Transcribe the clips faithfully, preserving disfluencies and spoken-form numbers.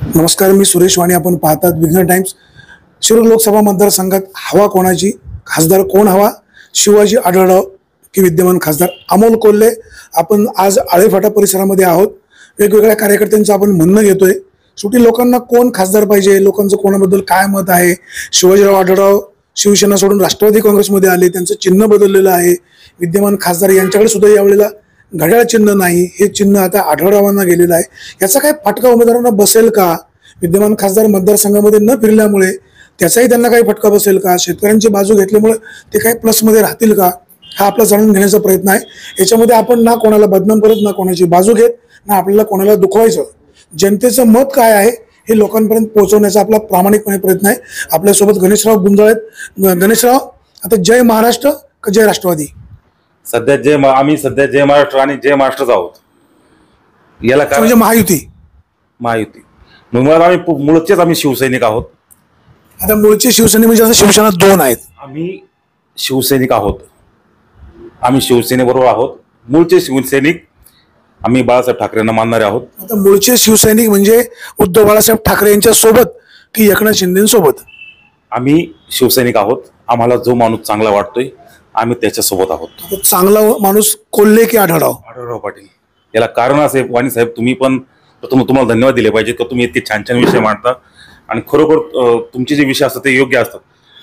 नमस्कार, मी सुरेश वाणी. आपण पाहतात विघ्न टाइम्स. शिरूर लोकसभा मतदारसंघात हवा कोणाची, खासदार कोण हवा, शिवाजी आढळराव की विद्यमान खासदार अमोल कोल्हे. आपण आज आळेफाटा परिसरामध्ये आहोत. वेगवेगळ्या कार्यकर्त्यांचं आपण म्हणणं घेतोय. शेवटी लोकांना कोण खासदार पाहिजे, लोकांचं कोणाबद्दल काय मत आहे. शिवाजीराव आढळराव शिवसेना सोडून राष्ट्रवादी काँग्रेसमध्ये आले, त्यांचं चिन्ह बदललेलं आहे. विद्यमान खासदार यांच्याकडे सुद्धा यावेळेला घड्याळ चिन्ह नाही, हे चिन्ह आता आढळरावांना गेलेलं आहे. याचा काय फटका उमेदवारांना बसेल का? विद्यमान खासदार मतदारसंघामध्ये न फिरल्यामुळे त्याचाही त्यांना काही फटका बसेल का? शेतकऱ्यांची बाजू घेतल्यामुळे ते काही प्लसमध्ये राहतील का? हा आपला जाणून घेण्याचा प्रयत्न आहे. याच्यामध्ये आपण ना कोणाला बदनाम करत, ना कोणाची बाजू घेत, ना आपल्याला कोणाला दुखवायचं. जनतेचं मत काय आहे हे लोकांपर्यंत पोहोचवण्याचा आपला प्रामाणिकपणे प्रयत्न आहे. आपल्यासोबत गणेशराव गुंजाळ आहेत. गणेशराव, आता जय महाराष्ट्र का जय राष्ट्रवादी? सध्या जय आम्ही सध्या जय महाराष्ट्र आणि जय महाराष्ट्रच आहोत. याला काय म्हणजे महायुती महायुती मुळात आम्ही मूळचेच आम्ही शिवसैनिक आहोत. आता मूळचे शिवसैनिक म्हणजे असं शिवसेना दोन आहेत. आम्ही शिवसैनिक आहोत. आम्ही शिवसेनेबरोबर आहोत. मूळचे शिवसैनिक आम्ही बाळासाहेब ठाकरेंना मानणारे आहोत. आता मूळचे शिवसैनिक म्हणजे उद्धव बाळासाहेब ठाकरे यांच्या सोबत की एकनाथ शिंदेसोबत? आम्ही शिवसैनिक आहोत. आम्हाला जो माणूस चांगला वाटतोय आम्ही त्याच्यासोबत आहोत. चांगला माणूस कोल्हे की आढळराव? आढळराव पाटील. याला कारण असे वाणी साहेब, तुम्ही पण तुम्हाला धन्यवाद दिले पाहिजे की तुम्ही इतके छान छान विषय मांडता आणि खरोखर तुमचे जे विषय असतात ते योग्य असतात.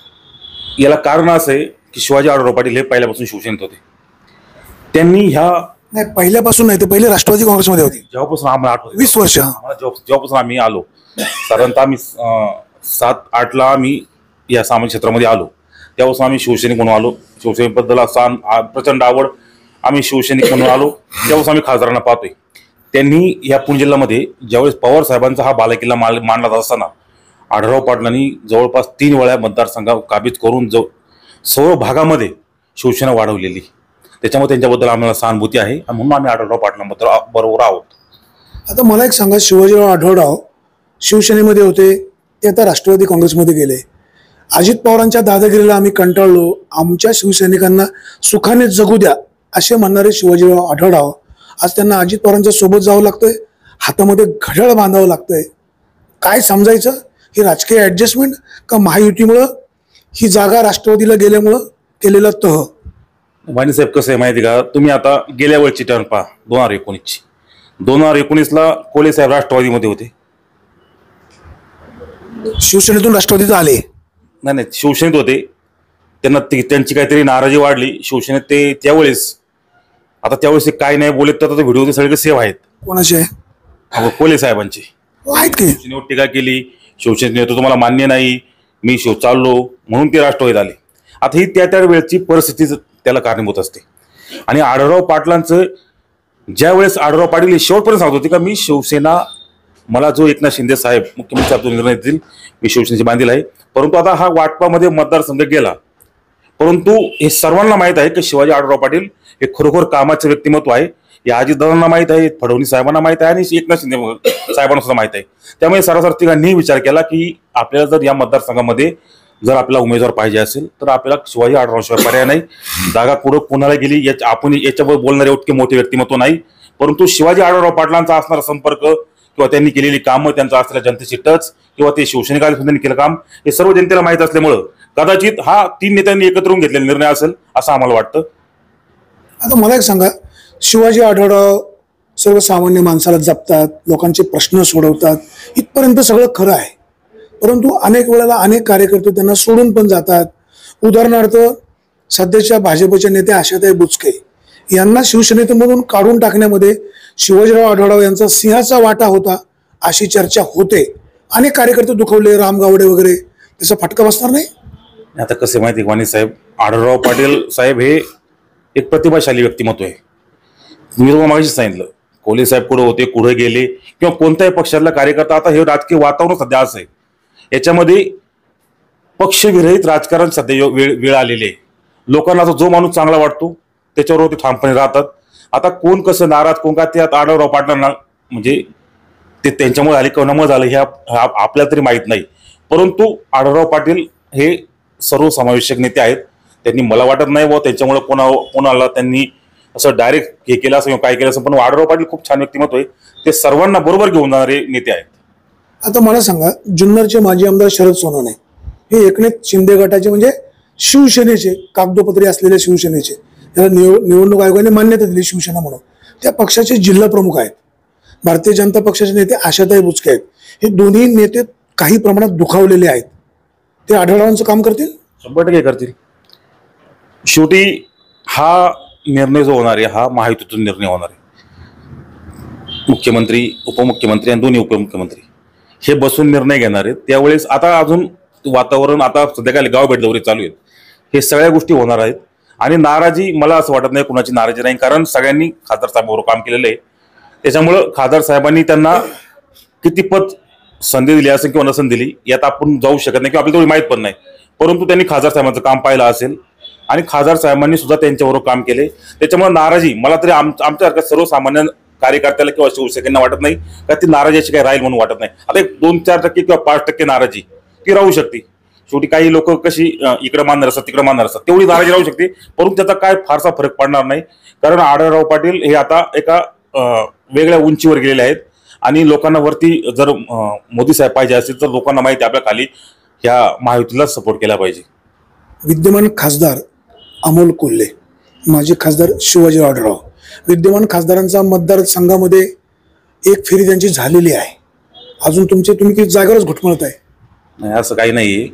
याला कारण असं आहे की शिवाजी आढळराव पाटील हे पहिल्यापासून शिवसेनेत होते. त्यांनी ह्या नाही, पहिल्यापासून नाही, ते पहिले राष्ट्रवादी काँग्रेसमध्ये होते. जेव्हापासून आम्हाला आठवतं वीस वर्ष जेव्हापासून आम्ही आलो, साधारणतः आम्ही सात आठला आम्ही या सामाजिक क्षेत्रामध्ये आलो, त्यापासून आम्ही शिवसैनिक म्हणून आलो. शिवसेनेबद्दल असा प्रचंड आवड, आम्ही शिवसैनिक म्हणून आलो. त्यापासून आम्ही खासदारांना पाहतोय. त्यांनी या पुणे जिल्ह्यामध्ये ज्यावेळेस पवार साहेबांचा हा बालेकिल्ला मांडला जात असताना आढळराव पाटलांनी जवळपास तीन वेळा मतदारसंघ काबीज करून जो सर्व भागामध्ये शिवसेना वाढवलेली, त्याच्यामुळे त्यांच्याबद्दल आम्हाला सहानुभूती आहे आणि म्हणून आम्ही आढळराव पाटलांबद्दल बरोबर आहोत. आता मला एक सांगा, शिवाजीराव आढळराव शिवसेनेमध्ये होते, ते आता राष्ट्रवादी काँग्रेसमध्ये गेले. अजित पवारांच्या दादागिरीला आम्ही कंटाळलो, आमच्या शिवसैनिकांना सुखाने जगू द्या असे म्हणणारे शिवाजीराव आढळराव आज त्यांना अजित पवारांच्या सोबत जावं लागतंय, हातामध्ये घड्याळ बांधावं लागतंय. काय समजायचं? ही राजकीय ऍडजस्टमेंट का महायुतीमुळं ही जागा राष्ट्रवादीला गेल्यामुळं केलेला तह? वाणीसाहेब, कसं आहे माहिती का, तुम्ही आता गेल्या वेळची टर्न पहा, दोन हजार एकोणीसची दोन हजार एकोणीसला कोल्हे साहेब राष्ट्रवादीमध्ये होते. शिवसेनेतून राष्ट्रवादीत आले? नाही नाही, शिवसेनेत होते. त्यांना त्यांची काहीतरी नाराजी वाढली शिवसेनेत. ते त्यावेळेस आता त्यावेळेस काय नाही बोलत, तर व्हिडिओ सगळे सेव्ह आहेत. कोणाचे? कोल्हे साहेबांचे आहेत की? शिवसेनेवर टीका केली, शिवसेनेत तुम्हाला मान्य नाही, मी शिव चाललो म्हणून ते राष्ट्रवादीत आले. आता ही त्या त्या वेळेची परिस्थिती त्याला कारणीभूत असते. आणि आढळराव पाटलांचं ज्या वेळेस आढळराव पाटील शेवटपर्यंत सांगत होते का मी शिवसेना, मला जो एकनाथ शिंदे साहेब मुख्यमंत्री साहेब निर्णय देतील मी शिवसेनेची बांधील आहे. परंतु आता हा वाटपामध्ये मतदारसंघ गेला. परंतु हे सर्वांना माहीत आहे की शिवाजी आढळराव पाटील हे खरोखर कामाचे व्यक्तिमत्व आहे. या अजितदादांना माहीत आहे, फडणवीस साहेबांना माहीत आहे आणि एकनाथ शिंदे साहेबांना सुद्धा माहीत आहे. त्यामुळे सरासर तिघांनी विचार केला की आपल्याला जर या मतदारसंघामध्ये जर आपल्याला उमेदवार पाहिजे असेल तर आपल्याला शिवाजी आढळरावशिवाय पर्याय नाही. जागा कुठं कोणाला गेली याच्या आपण याच्यावर बोलणारे इतके मोठे व्यक्तिमत्व नाही, परंतु शिवाजी आढळराव पाटलांचा असणारा संपर्क किंवा त्यांनी केलेली कामं, त्यांचा असलेला जनतेची टच किंवा ते शिवसैनिकांनी त्यांनी केलं काम हे सर्व जनतेला माहीत असल्यामुळं कदाचित हा तीन नेत्यांनी एकत्र येऊन घेतलेला निर्णय असेल असं आम्हाला वाटतं. आता मला एक सांगा, शिवाजी आढळराव सर्वसामान्य माणसाला जपतात, लोकांचे प्रश्न सोडवतात, इथपर्यंत सगळं खरं आहे. परंतु अनेक वेळेला अनेक कार्यकर्ते त्यांना सोडून पण जातात. उदाहरणार्थ सध्याच्या भाजपच्या नेत्या आशाताई बुचके यांना शिवसेनेतून काढून टाकण्यामध्ये शिवाजीराव आढळराव यांचा सिंहाचा वाटा होता अशी चर्चा होते. अनेक कार्यकर्ते दुखवले, राम गावडे वगैरे, त्याचा फटका बसणार नाही? आता कसं माहिती वाणी साहेब, आढळराव पाटील साहेब हे एक प्रतिभाशाली व्यक्तिमत्व आहे. मी तुम्हाला मागाशी सांगितलं कोल्हे साहेब कुठं होते, कुठे गेले किंवा कोणत्याही पक्षातला कार्यकर्ता. आता हे राजकीय वातावरण सध्या असं आहे, याच्यामध्ये पक्षविरहित राजकारण सध्या वेळ वेळ आलेली आहे. लोकांना जो माणूस चांगला वाटतो त्याच्यावर ते ठामपणे राहतात. आता कोण कसं नाराज, कोण का त्यात आढळराव पाटलांना म्हणजे ते त्यांच्यामुळे झाले कोणामुळे झालं हे आपल्याला तरी माहीत नाही. परंतु आढळराव पाटील हे सर्वसमावेशक नेते आहेत. त्यांनी मला वाटत नाही व त्यांच्यामुळे कोणा कोणाला त्यांनी असं डायरेक्ट हे केलं असं काय केलं असं, पण आढळराव पाटील खूप छान व्यक्तिमत्व आहे. ते सर्वांना बरोबर घेऊन जाणारे नेते आहेत. आता मला सांगा, जुन्नरचे माजी आमदार शरद सोनवणे हे एकनाथ शिंदे गटाचे म्हणजे शिवसेनेचे कागदोपत्री असलेले शिवसेनेचे, त्याला निव निवडणूक आयोगाने मान्यता दिली शिवसेना म्हणून, त्या पक्षाचे जिल्हा प्रमुख आहेत. भारतीय जनता पक्षाचे नेते आशाताई बुचके आहेत. हे दोन्ही नेते काही प्रमाणात दुखावलेले आहेत. ते आढळरावांचं काम करतील, शंभर टक्के करतील. शेवटी हा निर्णय जो होणार आहे हा महायुतीतून निर्णय होणार आहे. मुख्यमंत्री, उपमुख्यमंत्री आणि दोन्ही उपमुख्यमंत्री हे बसून निर्णय घेणार आहेत. त्यावेळेस आता अजून वातावरण, आता सध्या काय गाव भेट दौरे चालू आहेत, हे सगळ्या गोष्टी होणार आहेत. आणि नाराजी, मला असं वाटत नाही कुणाची नाराजी नाही, कारण सगळ्यांनी खासदार साहेबांबरोबर काम केलेलं आहे. त्याच्यामुळं खासदार साहेबांनी त्यांना कितीपत संधी दिली असेल किंवा नसन दिली यात आपण जाऊ शकत नाही किंवा आपल्याला तेवढी माहीत पण नाही. परंतु त्यांनी खासदार साहेबांचं काम पाहिलं असेल आणि खासदार साहेबांनी सुद्धा त्यांच्याबरोबर काम केले. त्याच्यामुळे नाराजी मला तरी आम आमच्यासारख्या सर्वसामान्य कार्यकर्त्याला किंवा शिवसैनिकांना वाटत नाही का ती नाराजी अशी काही राहील म्हणून वाटत नाही. आता एक दोन चार टक्के किंवा पाच टक्के नाराजी ती राहू शकते. शेवटी काही लोक कशी इकडे मानणार असतात तिकडे मानणार असतात, तेवढी नाराजी राहू शकते. परंतु त्याचा काय फारसा फरक पडणार नाही, कारण आढळराव पाटील हे आता एका वेगळ्या उंचीवर गेलेले आहेत. आणि लोकांना वरती जर मोदी साहेब पाहिजे असतील तर लोकांना माहिती आपल्या खाली ह्या महायुतीला सपोर्ट केला पाहिजे. विद्यमान खासदार अमोल कोल्हे, माजी खासदार शिवाजी आढळराव, विद्यमान खासदारांचा मतदारसंघामध्ये एक फेरी त्यांची झालेली आहे. अजून तुमचे तुम्ही किती जागेवरच घुटमळत आहे? नाही, असं काही नाही.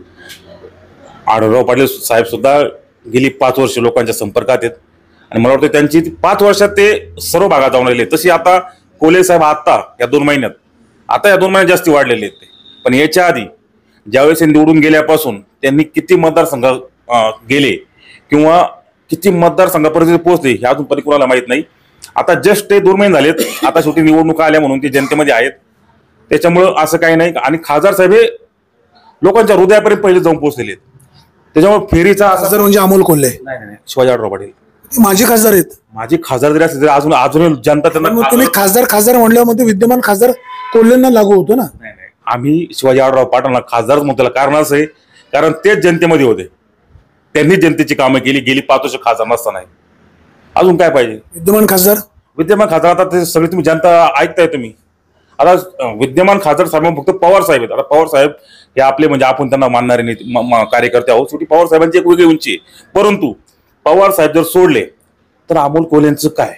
आढळराव पाटील साहेब सुद्धा गेली पाच वर्ष लोकांच्या संपर्कात आहेत आणि मला वाटतं त्यांची पाच वर्षात ते सर्व भागात जाऊन राहिले. तशी आता कोल्हे साहेब आता या दोन महिन्यात आता या दोन महिन्यात जास्ती वाढलेले आहेत ते. पण याच्या आधी ज्यावेळेस निवडून गेल्यापासून त्यांनी किती मतदारसंघ गेले किंवा किती मतदारसंघापर्यंत पोहोचले हे अजूनपर्यंत कोणाला माहित नाही. आता जस्ट ते दोन महिने झालेत, आता शेवटी निवडणुका आल्या म्हणून ते जनतेमध्ये आहेत. त्याच्यामुळं असं काही नाही. आणि खासदार साहेब हे लोकांच्या हृदयापर्यंत पहिले जाऊन पोहोचलेले आहेत. त्याच्यामुळे फेरीचा खासदार म्हणजे अमोल कोल्हे नाही नाही शिवाजी आढळराव पाटील ते माझे खासदार आहेत. माझी खासदार जरी असले तरी अजून अजून जनता त्यांना मग तुम्ही खासदार खासदार म्हणल्यामध्ये विद्यमान खासदार कोल्हेंना लागू होतो ना? नाही नाही आम्ही शिवाजी आढळराव पाटलांना खासदारच म्हणतो. कारण असं आहे, कारण तेच जनतेमध्ये होते, त्यांनी जनतेची कामं केली गेली पाच वर्ष खासदार नसताना. अजून काय पाहिजे? विद्यमान खासदार विद्यमान खासदार आता ते सगळे तुम्ही जनता ऐकताय तुम्ही. आता विद्यमान खासदार साहेब फक्त पवार साहेब आहेत. आता पवार साहेब हे आपले म्हणजे आपण त्यांना मानणारे नाही कार्यकर्ते आहोत. शेवटी पवार साहेबांची एक वेगळी उंची आहे. परंतु पवार साहेब जर सोडले तर अमोल कोल्हेंचं काय,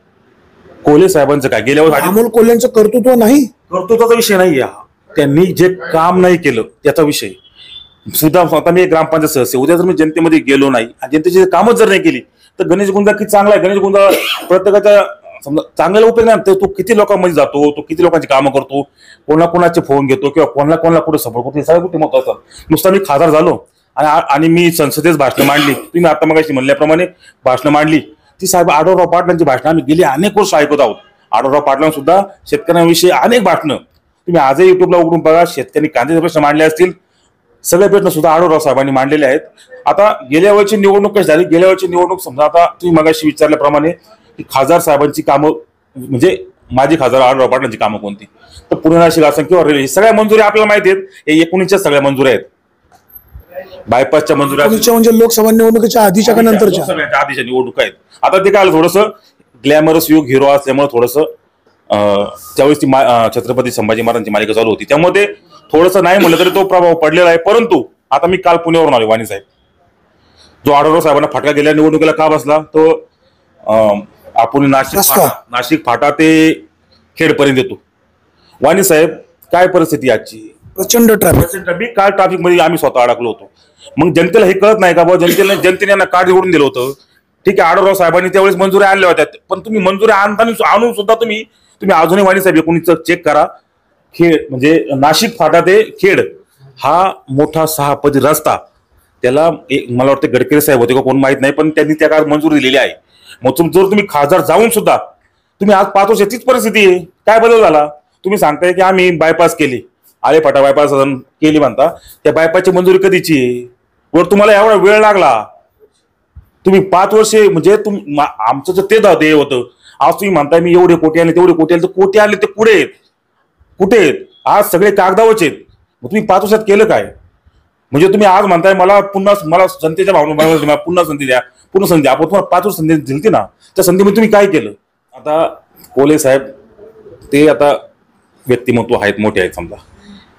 कोल्हे साहेबांचं काय? गेल्या वर्षी अमोल कोल्हेंचं कर्तृत्व नाही, कर्तृत्वाचा विषय नाही. त्यांनी जे काम नाही केलं त्याचा विषय सुद्धा. आता मी एक ग्रामपंचायत सदस्य, उद्या जर मी जनतेमध्ये गेलो नाही आणि जनतेची कामच जर नाही केली तर गणेश गुंजा किती चांगला आहे. गणेश गुंजा प्रत्येकाच्या समजा चांगल्याला उपयोग नाही. तो किती लोकांमध्ये जातो, तो किती लोकांची कामं करतो, कोणा कोणाचे फोन घेतो किंवा कोणाला कोणाला कुठे सपोर्ट करतो, हे सगळ्या गोष्टी महत्त्वाच्या असतात. नुसता मी खासदार झालो आणि आणि मी संसदेत भाषणं मांडली, तुम्ही आता मगाशी म्हणल्याप्रमाणे भाषणं मांडली, ती साहेब आढळराव पाटलांची भाषणं आम्ही गेली अनेक वर्ष ऐकत आहोत. आढळराव पाटलांना सुद्धा शेतकऱ्यांविषयी अनेक भाषणं तुम्ही आजही युट्यूबला उघडून बघा. शेतकऱ्यांनी कांद्याचे प्रश्न मांडले असतील, सगळे प्रश्न सुद्धा आढळराव साहेबांनी मांडलेले आहेत. आता गेल्या वेळची निवडणूक कशी झाली, गेल्या वेळची निवडणूक समजा आता तुम्ही मगाशी विचारल्याप्रमाणे की खासदार साहेबांची कामं म्हणजे माझी खासदार आढळराव पाटलांची कामं कोणती, तर पुणे नाशिक असं किंवा रेल्वे सगळ्या मंजुरी आपल्याला माहिती आहेत. हे एकोणीसच्या सगळ्या मंजुऱ्या आहेत. बायपासच्या मंजुऱ्या म्हणजे लोकसभा निवडणुकीच्या आधीच्या का नंतरच्या सगळ्यांच्या आधीच्या निवडणुका आहेत. आता ते काय थोडंसं ग्लॅमरस युग हिरो असल्यामुळे थोडंसं त्यावेळेस ती छत्रपती संभाजी महाराजांची मालिका चालू होती, त्यामुळे ते थोडंसं नाही म्हणलं तरी तो प्रभाव पडलेला आहे. परंतु आता मी काल पुण्यावरून आलो, वाणी साहेब जो आढळराव साहेबांना फटका गेल्या निवडणुकीला का बसला, तो आपण नाशिक फाटा नाशिक फाटा ते खेडपर्यंत येतो. वाणी साहेब काय परिस्थिती आजची, प्रचंड ट्रॅफिक. मी काल ट्रॅफिक मध्ये आम्ही स्वतः अडकलो होतो. मग जनतेला हे कळत नाही का बाबा, जनतेला जनतेने यांना कार्ड निवडून दिलं होतं. ठीक आहे, आढळराव साहेबांनी त्यावेळेस मंजुऱ्या आणल्या होत्या, पण तुम्ही मंजुऱ्या आणताना आणून सुद्धा तुम्ही तुम्ही अजूनही वाणी साहेब एकोणीसचं चेक करा. खेड म्हणजे नाशिक फाटा ते खेड हा मोठा सहापदी रस्ता, त्याला मला वाटतं गडकरी साहेब होते का कोण माहित नाही, पण त्यांनी त्या काळात मंजुरी दिलेली आहे. मग जर तुम्ही खासदार जाऊन सुद्धा तुम्ही आज पाच वर्ष तीच परिस्थिती आहे. काय बदल झाला? तुम्ही सांगताय की आम्ही बायपास केली, आले फाटा बायपास केली म्हणता, त्या बायपासची मंजुरी कधीची आहे? वर तुम्हाला एवढा वेळ लागला. तुम्ही पाच वर्षे म्हणजे तुम आमचं जर ते ध्येय होतं, आज तुम्ही म्हणताय मी एवढे कोटी आले तेवढे कोटी आले, तर कोटी आले ते पुढे आहेत कुठे आहेत? आज सगळे कागदावरच आहेत. मग तुम्ही पाच वर्षात केलं काय? म्हणजे तुम्ही आज म्हणताय मला पुन्हा मला जनतेच्या भावना पुन्हा संधी द्या पुन्हा संधी, आपण तुम्हाला पाच वर्ष संधी दिली ना, त्या संधीमध्ये तुम्ही काय केलं? आता कोल्हे साहेब ते आता व्यक्तिमत्व आहेत, मोठे आहेत समजा,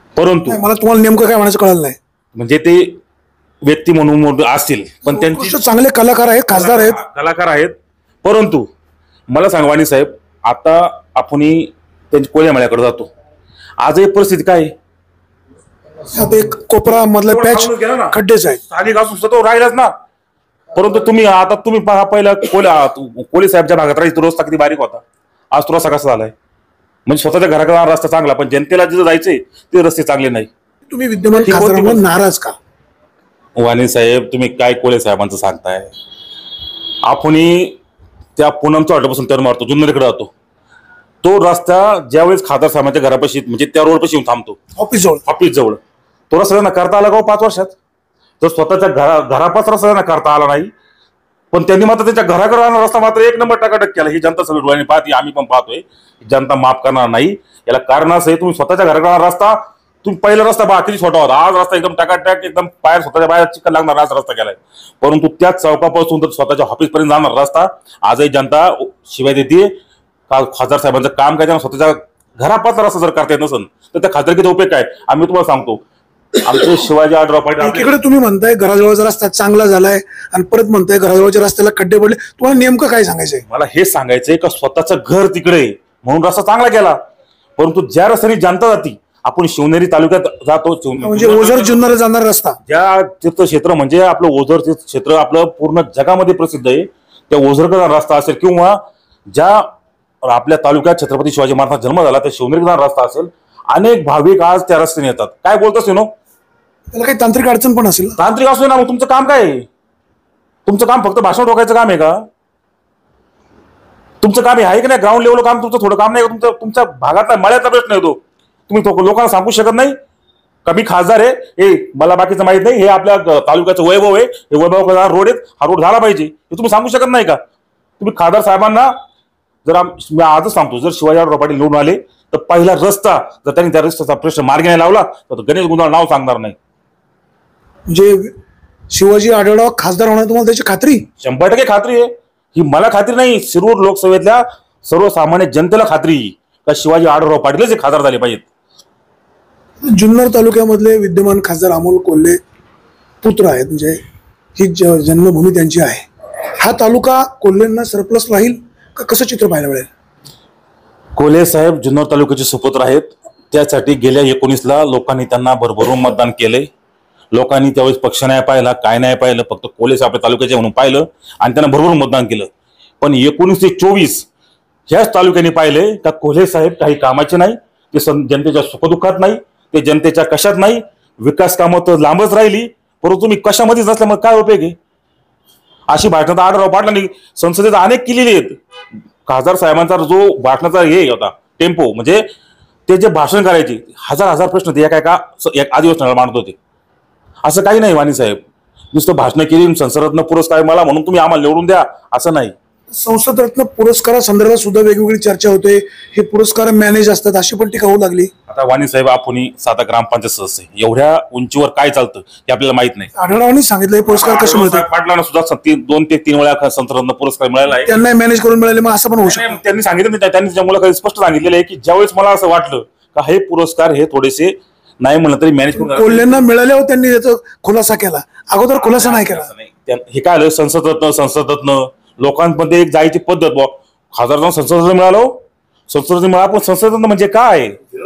परंतु नाही, मला तुम्हाला नेमकं काय म्हणायचं कळलं नाही. म्हणजे ते व्यक्ती म्हणून मोठे असतील पण त्यांची उत्कृष्ट चांगले कलाकार आहेत, खासदार आहेत. कलाकार आहेत. परंतु मला सांगा वाणी साहेब, आता आपण त्यांच्या कोल्यामाळ्याकडे जातो. आजही परिस्थिती काय आहे? आता एक कोपरा मधला पॅच खड्डेच आहेत. स्थानिक असून सुद्धा तो राहिलाच ना. परंतु तुम्ही आता तुम्ही पहा, पहिला कोल्या कोले साहेबच्या भागात राहायचा रस्ता किती बारीक होता, आज तो रस्ता कसा झालाय? म्हणजे स्वतःच्या घराकडे रस्ता चांगला, पण जनतेला जिथं जायचंय ते रस्ते चांगले नाही. तुम्ही विद्यमान खासदारांवर नाराज का? वाणी साहेब, तुम्ही काय कोले साहेबांचं सांगताय? आपण त्या पूनमच्या हॉटेलपासून टर्न मारतो, जुन्नरकडे जातो, तो रस्ता ज्यावेळेस खासदार साहेबांच्या घरापाशी म्हणजे त्या रोडपाशी येऊन थांबतो, ऑफिस जवळ ऑफिस जवळ, तो रस्ता त्यांना करता आला का पाच वर्षात? तर स्वतःच्या घरा घरापास रस्ता त्यांना करता आला नाही, पण त्यांनी मात्र त्यांच्या घराकडे राहणार रस्ता मात्र एक नंबर टकाटक केला. ही जनता सगळी डोळ्यांनी पाहते, आम्ही पण पाहतोय. जनता माफ करणार नाही. याला कारण असं आहे, तुम्ही स्वतःच्या घराकडे रस्ता, तुम्ही पहिला रस्ता बघा किती छोटा होता, आज रस्ता एकदम टकाटक, एकदम बाहेर स्वतःच्या बाहेर चिकन लागणार आज रस्ता केलाय. परंतु त्याच चौकापासून तर स्वतःच्या ऑफिस पर्यंत जाणार रस्ता आजही जनता शिवाय देते. खासदार साहेबांचं काम काय, त्यांना स्वतःच्या घरापासून रस्ता जर करता येत नसेल तर त्या खासदारकीचा उपयोग काय? आम्ही तुम्हाला सांगतो, आमचे शिवाजी आढळराव पाटील, एकीकडे तुम्ही म्हणताय घराजवळचा रस्ता चांगला झालाय आणि परत म्हणताय घराजवळच्या रस्त्याला खड्डे पडले. तुम्हाला नेमकं काय सांगायचंय? मला हे सांगायचंय का स्वतःचं घर तिकडे म्हणून रस्ता चांगला केला, परंतु ज्या रस्त्याने जनता जाती, आपण शिवनेरी तालुक्यात जातो, म्हणजे ओझर जुन्नर जाणार रस्ता, ज्या तीर्थक्षेत्र म्हणजे आपलं ओझर तीर्थक्षेत्र आपलं पूर्ण जगामध्ये प्रसिद्ध आहे, त्या ओझरचा रस्ता असेल किंवा ज्या आपल्या तालुक्यात छत्रपती शिवाजी महाराजांचा जन्म झाला त्या शिवनेरीचा रस्ता असेल, अनेक भाविक आज त्या रस्त्याने येतात. काय बोलतोस नो? त्याला काही तांत्रिक अडचण पण असेल. तांत्रिक असू ना, मग तुमचं काम काय आहे? तुमचं काम फक्त भाषण ठोकायचं काम आहे का? तुमचं काम आहे की नाही? ग्राउंड लेवल काम तुमचं थोडं काम नाही का? तुमचं तुमच्या भागातला मळ्याचा प्रश्न येतो, तुम्ही लोकांना सांगू शकत नाही का मी खासदार आहे, हे मला बाकीचं माहित नाही, हे आपल्या तालुक्याचं वैभव आहे, हे वैभव रोड आहेत, हा रोड झाला पाहिजे, हे तुम्ही सांगू शकत नाही का? तुम्ही खासदार साहेबांना जर मी आजच सांगतो, जर शिवाजी आढळराव पाटील निवडून आले तर पहिला रस्ता जर त्यांनी त्या रस्त्याचा प्रश्न मार्गी नाही लावला तर गणेश गुंजाळ नाव सांगणार नाही. म्हणजे शिवाजी आढळराव खासदार होणार तुम्हाला त्याची खात्री? शंभर टक्के खात्री आहे. ही मला खात्री नाही, शिरूर लोकसभेतल्या सर्वसामान्य जनतेला खात्री का शिवाजी आढळराव पाटीलच हे खासदार झाले पाहिजेत. जुन्नर तालुक्यामधले विद्यमान खासदार अमोल कोल्हे पुत्र आहेत, म्हणजे ही जन्मभूमी त्यांची आहे. हा तालुका कोल्हेंना सरप्लस राहील का? कसं चित्र पाहायला मिळेल? कोल्हे साहेब जुन्नर तालुक्याचे सुपुत्र आहेत. त्यासाठी गेल्या एकोणीसला लोकांनी त्यांना भरभरून मतदान केले. लोकांनी त्यावेळेस पक्ष नाही पाहिला, काय नाही पाहिलं, फक्त कोल्हे साहेब आपल्या तालुक्याचे म्हणून पाहिलं आणि त्यांना भरभरून मतदान केलं. पण एकोणीस ते चोवीस ह्याच तालुक्याने पाहिले का कोल्हे साहेब काही कामाचे नाही, ते जनतेच्या सुखदुःखात नाही, ते जनतेच्या कशात नाही, विकास कामं तर लांबच राहिली, परंतु तुम्ही कशामध्येच नसल्यामुळे काय उपयोग आहे? अशी भाषणात आढळराव पाटलांनी संसदेत अनेक केलेली आहेत. खासदार साहेबांचा जो भाषणाचा हे होता टेम्पो, म्हणजे ते जे भाषण करायचे हजार हजार प्रश्न ते एका एका अधिवेशनाला मांडत होते. असं काही नाही वाणी साहेब, नुसतं भाषण केली संसदरत्न पुरस्कार मला म्हणून तुम्ही आम्हाला निवडून द्या असं नाही. संसदरत्न पुरस्कारासंदर्भात सुद्धा वेगवेगळी चर्चा होते, हे पुरस्कार मॅनेज असतात अशी पण टीका होऊ लागली. आता वाणी साहेब, आपण साधा ग्रामपंचायत सदस्य, एवढ्या उंचीवर काय चालतं हे आपल्याला माहित नाही. आढळरावांनी सांगितलं हे पुरस्कार कसे मिळतात. पाटलांना सुद्धा दोन ते तीन वेळा संसदरत्न पुरस्कार मिळाला आहे, त्यांना मॅनेज करून मिळाले, मग असं पण होऊ शकतं. त्यांनी सांगितलं नाही, त्यांनी त्या मुलाखतीत स्पष्ट सांगितलेलं आहे की ज्यावेळेस मला असं वाटलं का हे पुरस्कार हे थोडेसे नाही म्हणलं तरी मॅनेज करून कोल्हेंना मिळाल्यावर त्यांनी याचा खुलासा केला, अगोदर खुलासा नाही केला. हे काय आलं संसदरत्न संसदरत्न लोकांमध्ये एक जायची पद्धत, बॉ खासदार संसदरत्न मिळालो, संसदरत्न मिळाला, पण संसदरत्न म्हणजे काय?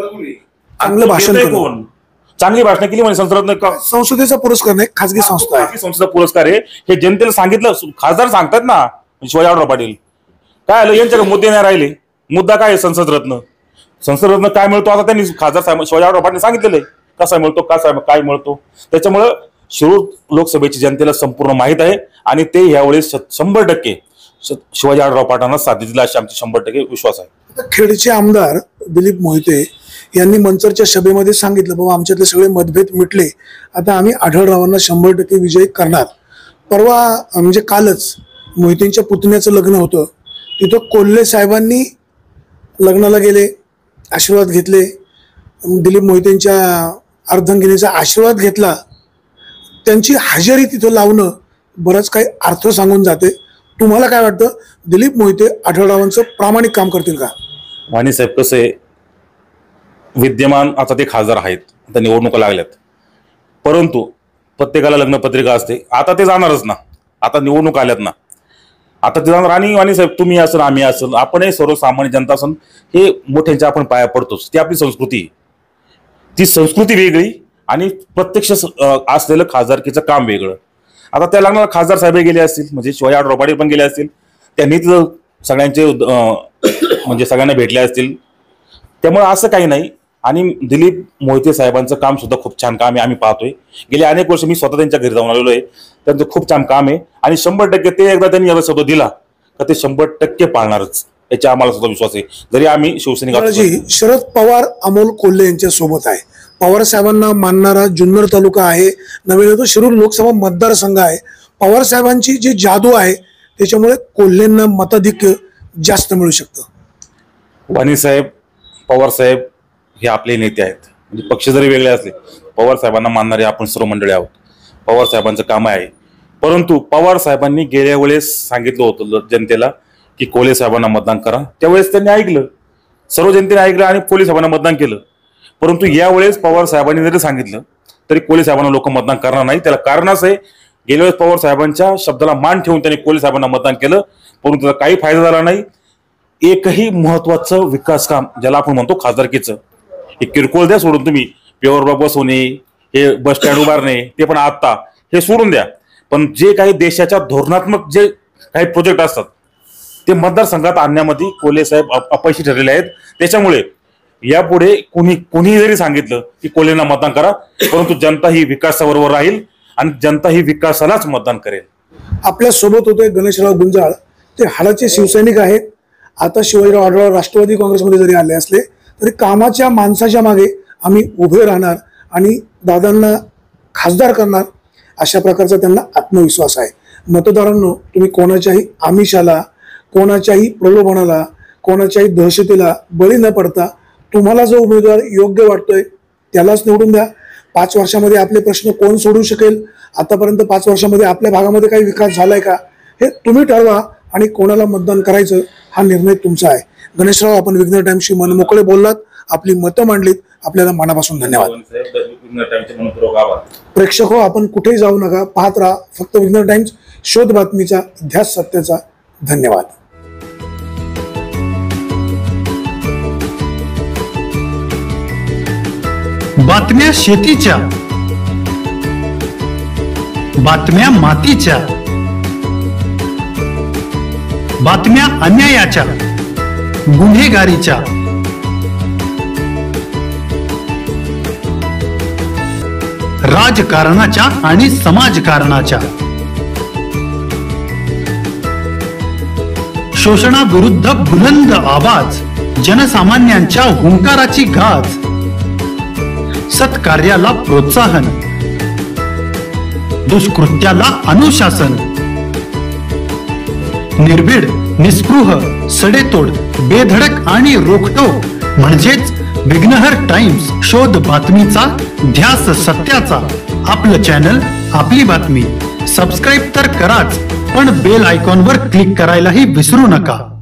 चांगलं भाषण कोण, चांगली भाषण केली म्हणजे संसदरत्न. संसदेचा पुरस्कार नाही, खासगी संस्था आहे, संसदेचा पुरस्कार आहे. हे जनतेला सांगितलं, खासदार सांगतात ना शिवाजी आढळराव पाटील. काय आलं यांच्याकडे मुद्दे नाही राहिले, मुद्दा काय आहे? संसदरत्न. संसदरत्न काय मिळतो आता त्यांनी खासदार साहेब शिवाजी आढळराव पाटील सांगितलेलं आहे कसा मिळतो, कसा काय मिळतो. त्याच्यामुळं शिरूर लोकसभेची जनतेला संपूर्ण माहीत आहे आणि ते यावेळेस शंभर टक्के शिवाजी आढळराव पाटलांना साथ देतील अशी आमची शंभर टक्के विश्वास आहे. खेडचे आमदार दिलीप मोहिते यांनी मंचरच्या सभेमध्ये सांगितलं, बाबा आमच्यातले सगळे मतभेद मिटले, आता आम्ही आढळरावांना शंभर टक्के विजयी करणार. परवा म्हणजे कालच मोहितेंच्या पुतण्याचं लग्न होतं, तिथं कोल्हे साहेबांनी लग्नाला गेले, आशीर्वाद घेतले, दिलीप मोहितेंच्या अर्धांगिनीचा आशीर्वाद घेतला. त्यांची हजेरी तिथं लावणं बरंच काही अर्थ सांगून जाते. तुम्हाला काय वाटतं, दिलीप मोहिते आढळरावांचं प्रामाणिक काम करतील का? वाणी साहेब, कसं आहे, विद्यमान आता ते खासदार आहेत, आता निवडणुका लागल्यात, परंतु प्रत्येकाला लग्नपत्रिका असते. आता ते जाणारच ना, आता निवडणूक आल्यात ना, आता ते जाणार. आणि आणि साहेब तुम्ही असेल आम्ही असेल आपणही सर्वसामान्य जनता असून हे मोठ्यांच्या आपण पाया पडतोच. ती आपली संस्कृती आहे. ती संस्कृती वेगळी आणि प्रत्यक्ष असलेलं खासदारकीचं काम वेगळं. आता त्या लागणार खासदार साहेब गेले असतील, म्हणजे शिवाजी आढळराव पाटील पण गेले असतील, त्यांनी तर सगळ्यांचे म्हणजे सगळ्यांना भेटले असतील. त्यामुळे असं काही नाही. आणि दिलीप मोहिते साहेबांचं काम सुद्धा खूप छान काम आहे, आम्ही पाहतोय. गेले अनेक वर्ष मी स्वतः त्यांच्या घरी जाऊन आलेलो आहे. त्यांचं खूप छान काम आहे आणि शंभर टक्के ते एकदा त्यांनी याला शब्द दिला तर ते शंभर टक्के पाळणारच, याचा आम्हाला सुद्धा विश्वास आहे. जरी आम्ही शिवसैनिक. शरद पवार अमोल कोल्हे यांच्या सोबत आहे. पवार साहेबांना मानणारा जुन्नर तालुका आहे, नव्हे तो शिरूर लोकसभा मतदारसंघ आहे. पवार साहेबांची जी जादू आहे त्याच्यामुळे कोल्हेंना मताधिक्य जास्त मिळू शकतं. वाणी साहेब, पवार साहेब हे आपले नेते आहेत. म्हणजे पक्ष जरी वेगळे असले पवार साहेबांना मानणारे आपण सर्व मंडळी आहोत. पवार साहेबांचं काम आहे. परंतु पवार साहेबांनी गेल्या वेळेस सांगितलं होतं जनतेला की कोल्हे साहेबांना मतदान करा. त्यावेळेस त्यांनी ऐकलं, सर्व जनतेने ऐकलं आणि कोल्हे साहेबांना मतदान केलं. परंतु यावेळेस पवार साहेबांनी जरी सांगितलं तरी कोल्हे साहेबांना लोक मतदान करणार नाही. त्याला कारणच आहे, गेल्या वेळेस पवार साहेबांच्या शब्दाला मान ठेवून त्यांनी कोल्हे साहेबांना मतदान केलं, परंतु त्याला काही फायदा झाला नाही. एकही महत्वाचं विकास काम ज्याला आपण म्हणतो खासदारकीचं, हे किरकोळ द्या सोडून, तुम्ही पेवर ब्लॉक बसवणे, हे बस स्टँड उभारणे, ते पण आता हे सोडून द्या. पण जे काही देशाच्या धोरणात्मक जे काही प्रोजेक्ट असतात ते मतदारसंघात आणण्यामध्ये कोल्हे साहेब अपयशी ठरलेले आहेत. त्याच्यामुळे यापुढे कुणी कुणी जरी सांगितलं की कोल्हेंना मतदान करा, परंतु जनता ही विकासाबरोबर राहील आणि जनता ही विकासालाच मतदान करेल. आपल्या सोबत होते गणेशराव गुंजाळ, ते हाडाचे शिवसैनिक आहेत. आता शिवाजीराव आढळराव राष्ट्रवादी काँग्रेसमध्ये जरी आले असले तरी कामाच्या माणसाच्या मागे आम्ही उभे राहणार आणि दादांना खासदार करणार, अशा प्रकारचा त्यांना आत्मविश्वास आहे. मतदारांनो, तुम्ही कोणाच्याही आमिषाला, कोणाच्याही प्रलोभनाला, कोणाच्याही दहशतीला बळी न पडता तुम्हाला जो उमेदवार योग्य वाटतोय त्यालाच निवडून द्या. पाच वर्षामध्ये आपले प्रश्न कोण सोडू शकेल, आतापर्यंत पाच वर्षामध्ये आपल्या भागामध्ये काही विकास झालाय का, हे तुम्ही ठरवा आणि कोणाला मतदान करायचं हा निर्णय तुमचा आहे. गणेशराव, आपण विघ्नर टाइम्सशी मन मोकळे बोललात, आपली मतं मांडलीत, आपल्याला मनापासून धन्यवाद. प्रेक्षक हो, आपण कुठेही जाऊ नका, पाहत राहा फक्त विघ्नर टाइम्स, शोध बातमीचा, ध्यास सत्याचा. धन्यवाद. बातम्या शेतीच्या, बातम्या मातीच्या, बातम्या अन्यायाच्या, गुन्हेगारीच्या, राजकारणाच्या आणि समाजकारणाच्या, शोषणाविरुद्ध बुलंद आवाज, जनसामान्यांच्या हुंकाराची गाज, सत्कार्याला प्रोत्साहन, दुष्कृत्याला अनुशासन, निर्भीड, निस्पृह, सडेतोड, बेधडक आणि रोखटोक म्हणजेच विघ्नहर टाइम्स, शोध बातमीचा, ध्यास सत्याचा. आपलं चॅनल, आपली बातमी. सबस्क्राईब तर कराच, पण बेल आयकॉनवर क्लिक करायलाही विसरू नका.